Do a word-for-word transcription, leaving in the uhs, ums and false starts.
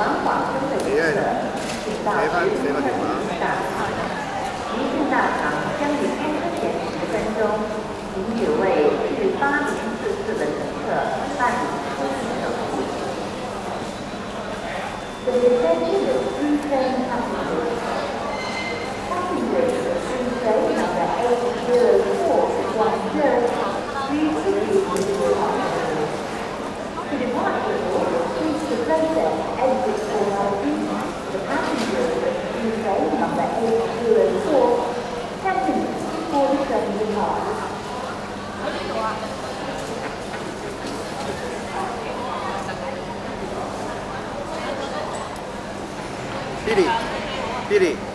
访广州的游客，请到直通车大堂。离境大堂将于开车前十分钟，请只为至八零四次的乘客办理出境手续。The reception is through train passengers. Passengers through train number eight zero four Guangzhou, please proceed with your passengers. To depart the door, please the process exit door number the passengers through train number eight zero four, ten minutes before the train departs. 弟弟，弟弟。